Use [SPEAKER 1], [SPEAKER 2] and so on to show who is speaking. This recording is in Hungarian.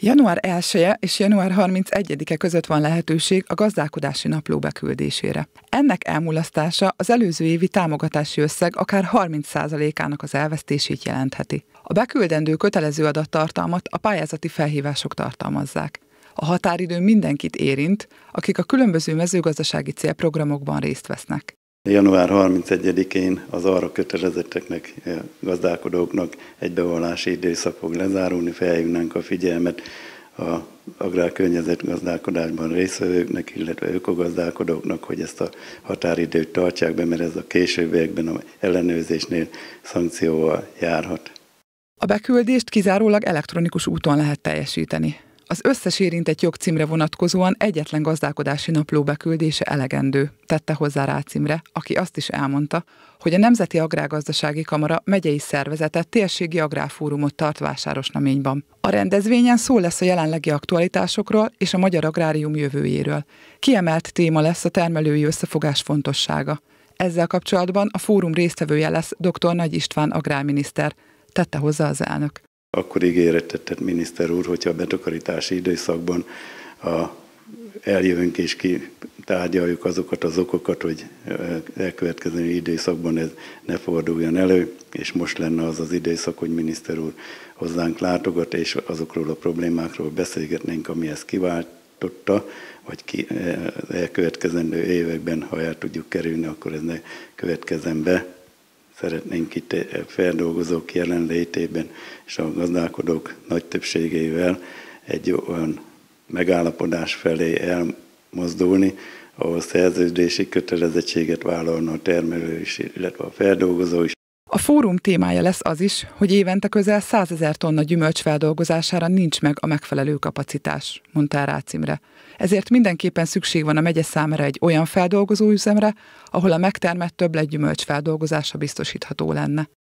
[SPEAKER 1] Január 1-e és január 31-e között van lehetőség a gazdálkodási napló beküldésére. Ennek elmulasztása az előző évi támogatási összeg akár 30%-ának az elvesztését jelentheti. A beküldendő kötelező adattartalmat a pályázati felhívások tartalmazzák. A határidő mindenkit érint, akik a különböző mezőgazdasági célprogramokban részt vesznek.
[SPEAKER 2] Január 31-én az arra kötelezetteknek, gazdálkodóknak egy bevallási időszak fog lezárulni, felhívnánk a figyelmet az agrárkörnyezet gazdálkodásban résztvevőknek, illetve ökogazdálkodóknak, hogy ezt a határidőt tartsák be, mert ez a későbbiekben az ellenőrzésnél szankcióval járhat.
[SPEAKER 1] A beküldést kizárólag elektronikus úton lehet teljesíteni. Az összes érintett jogcímre vonatkozóan egyetlen gazdálkodási napló beküldése elegendő, tette hozzá Rácz Imre, aki azt is elmondta, hogy a Nemzeti Agrárgazdasági Kamara megyei szervezete térségi agrárfórumot tart Vásárosnaményban. A rendezvényen szó lesz a jelenlegi aktualitásokról és a magyar agrárium jövőjéről. Kiemelt téma lesz a termelői összefogás fontossága. Ezzel kapcsolatban a fórum résztvevője lesz dr. Nagy István agrárminiszter, tette hozzá az elnök.
[SPEAKER 2] Akkor ígéretet tett miniszter úr, hogyha a betakarítási időszakban eljövünk és kitárgyaljuk azokat az okokat, hogy elkövetkező időszakban ez ne forduljon elő, és most lenne az az időszak, hogy miniszter úr hozzánk látogat, és azokról a problémákról beszélgetnénk, ami ezt kiváltotta, vagy elkövetkezendő években, ha el tudjuk kerülni, akkor ez ne következzen be. Szeretnénk itt feldolgozók jelenlétében és a gazdálkodók nagy többségével egy olyan megállapodás felé elmozdulni, ahol szerződési kötelezettséget vállalna a termelő is, illetve a feldolgozó is.
[SPEAKER 1] A fórum témája lesz az is, hogy évente közel 100 000 tonna gyümölcs feldolgozására nincs meg a megfelelő kapacitás, mondta el Rácz Imre. Ezért mindenképpen szükség van a megye számára egy olyan feldolgozóüzemre, ahol a megtermett többletgyümölcs feldolgozása biztosítható lenne.